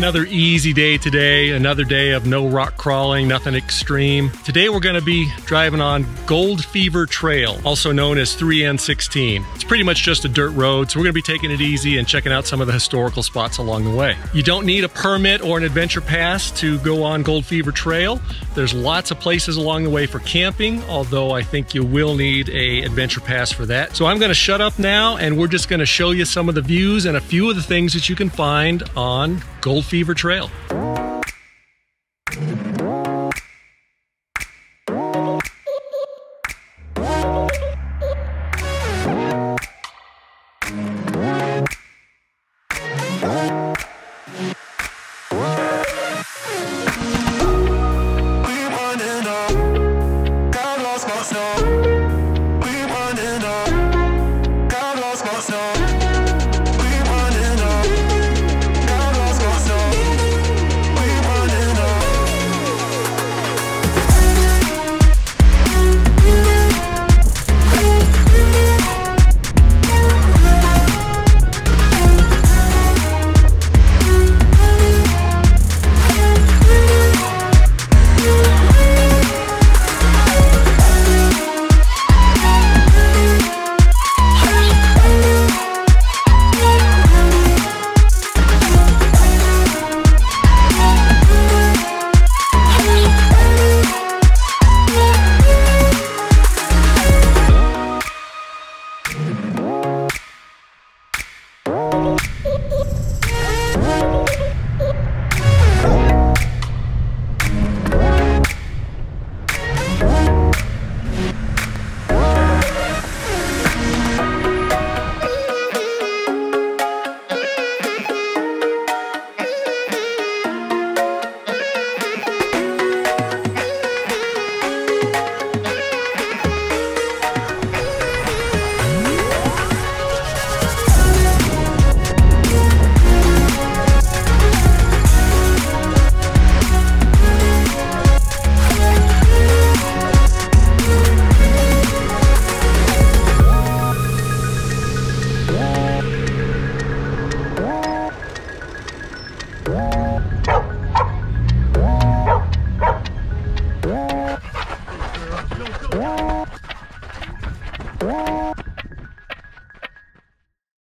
another easy day today, another day of no rock crawling, nothing extreme. Today we're going to be driving on Gold Fever Trail, also known as 3N16. It's pretty much just a dirt road, so we're going to be taking it easy and checking out some of the historical spots along the way. You don't need a permit or an adventure pass to go on Gold Fever Trail. There's lots of places along the way for camping, although I think you will need an adventure pass for that. So I'm going to shut up now and we're just going to show you some of the views and a few of the things that you can find on Gold Fever Trail.